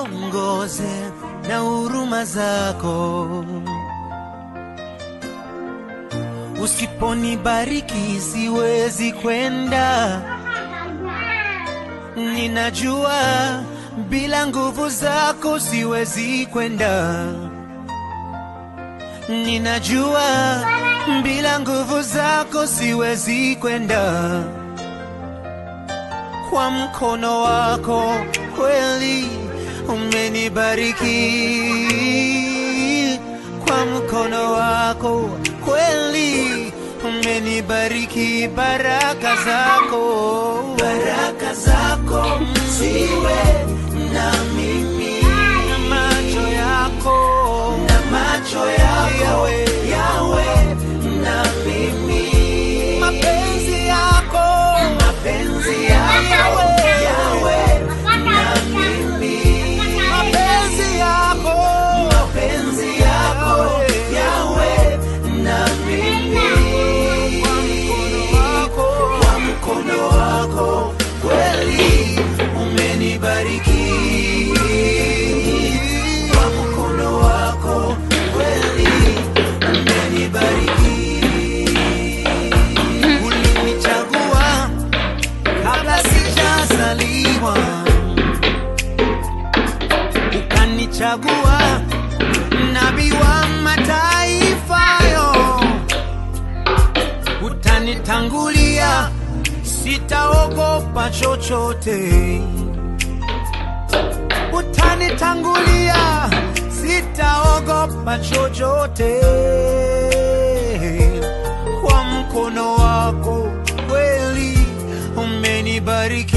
niongoze na huruma zako. Usiponibariki siwezi kwenda. Ninajua bila nguvu zako siwezi kwenda. Ninajua bila nguvu zako siwezi kwenda. Kwa mkono wako kweli umenibariki. Kwa mkono wako kweli umenibariki. Baraka zako ziwe na mimi. Na macho yako yawe na mimi. Mapenzi yako yawe na mimi. Mapenzi yako yawe na mimi. Kwa mkono wako kweli umenibariki. Kwa mkono wako kweli umenibariki. Ulinichagua kabla sijazaliwa, ukanichagua nabii wa mataifa yo. Utanitangulia, sitaogopa chochote. Utanitangulia, sitaogopa chochote. Kwa mkono wako kweli umenibariki.